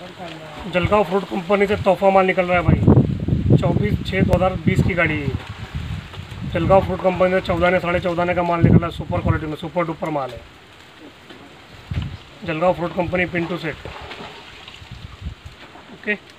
Jalgaon fruit company से तोहफा माल निकल रहा है भाई। 24/6/2020 की गाड़ी है। जलगांव फ्रूट कंपनी से 14 ने 14.5 का माल निकल रहा है। सुपर क्वालिटी में सुपर डुपर माल है। जलगांव फ्रूट कंपनी पिंटू सेट। ओके।